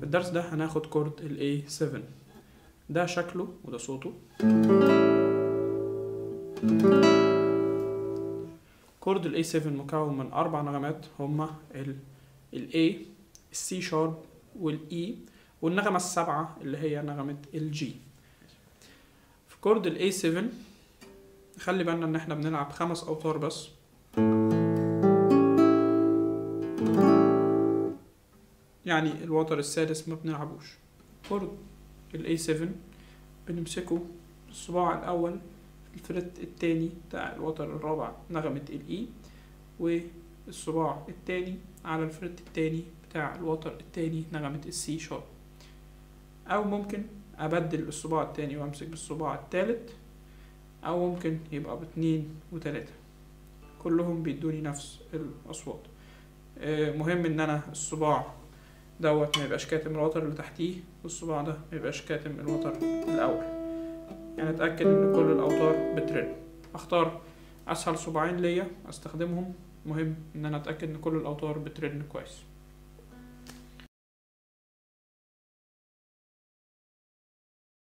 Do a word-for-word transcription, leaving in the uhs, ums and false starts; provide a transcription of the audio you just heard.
الدرس ده هناخد كورد ال إيه سفن، ده شكله وده صوته. كورد ال إيه سفن مكون من أربع نغمات، هما ال A، ال C sharp وال E، والنغمة السابعة اللي هي نغمة ال G. في كورد ال إيه سفن خلي بالنا إن احنا بنلعب خمس أوتار بس، يعني الوتر السادس ما بنلعبوش. كورد ال إيه سفن بنمسكه الصباع الأول في الفريت التاني بتاع الوتر الرابع نغمة ال E، والصباع التاني على الفريت التاني بتاع الوتر التاني نغمة ال C sharp. أو ممكن أبدل الصباع التاني وأمسك بالصباع التالت، أو ممكن يبقى باتنين وتلاتة، كلهم بيدوني نفس الأصوات. مهم إن أنا الصباع دوت ما يبقاش كاتم الوتر اللي تحتيه، والصباع ده ما يبقاش كاتم الوتر الأول، يعني أتأكد إن كل الأوتار بترن. أختار أسهل صباعين ليا أستخدمهم، مهم إن أنا أتأكد إن كل الأوتار بترن كويس.